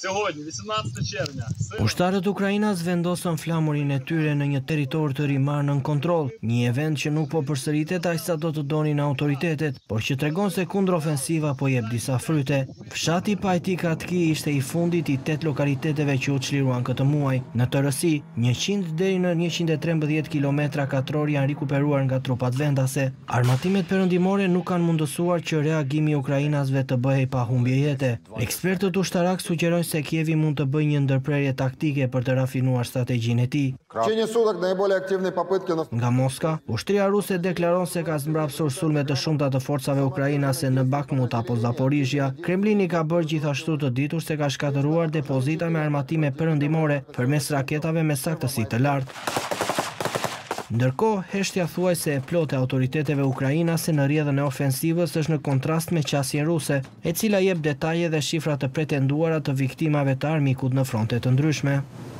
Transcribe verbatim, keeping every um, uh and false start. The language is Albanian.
Ushtarët Ukrainas vendosën flamurin e tyre në një territor të rimar nën kontroll, një event që nuk po përsëritet aq sa do të donin autoritetet, por që tregon se kundrofensiva po jep disa fryte. Fshati Pajti-Katki ishte i fundit i tetë lokaliteteve që u çliruan këtë muaj. Në tërësi, njëqind deri në njëqind e trembëdhjetë kilometra katror janë rikuperuar nga trupat vendase. Armatimet perëndimore nuk kanë mundësuar që reagimi i ukrainasve të bëhej pa humbje jete. Ekspertët ushtarak sugjerojnë se Kievi mund të bëjë një ndërprerje taktike për të rafinuar strategjinë e tij. Nga Moska, ushtria ruse deklaron se ka zmbrapsur sulme të shumta të forcave ukrainase në Bakhmut apo Zaporizhia. Kremlini ka bërë gjithashtu të ditur se ka shkatëruar depozita me armatime perëndimore përmes raketave me saktësi të lartë. Ndërkohë, heshtja thuajse e plotë e autoriteteve ukrainase në rrjedhën e ofensivës është në kontrast me qasjen ruse, e cila jep detaje dhe shifra të pretenduara të viktimave të armikut në fronte të ndryshme.